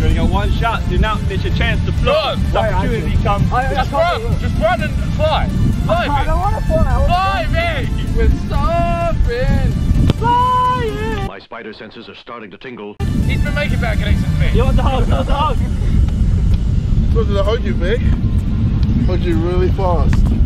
only got one shot. Do not miss your chance to fly. The opportunity comes. Just run and fly. Fly, I don't want to fly. Fly, man. We're stopping. Flying. My spider senses are starting to tingle. He's been making back connections to me. You want the hug? You want the hug? What did I hug you, Vic? Hugged you really fast.